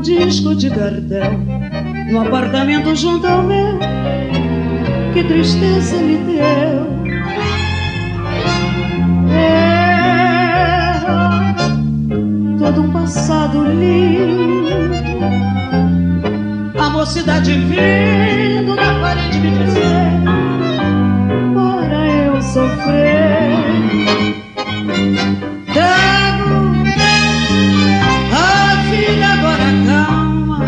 disco de Gardel no apartamento junto ao meu. Que tristeza me deu. Era todo um passado lindo, a mocidade vindo da parede me dizer para eu sofrer. Trago a filha agora calma,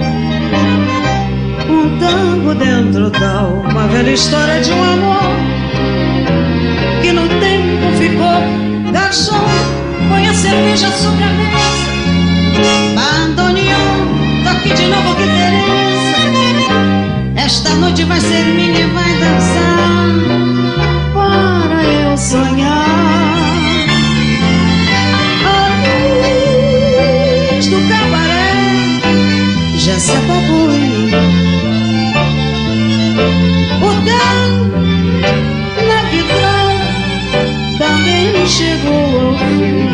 um tango dentro da alma, velha história de um amor que no tempo ficou. Garçom, põe a cerveja sobre a mesa, bandoneon, toque de novo que Teresa. Esta noite vai ser minha e vai dançar para eu sonhar. A luz do cabaré já se apagou em mim. O tango na vidraça também chegou ao fim.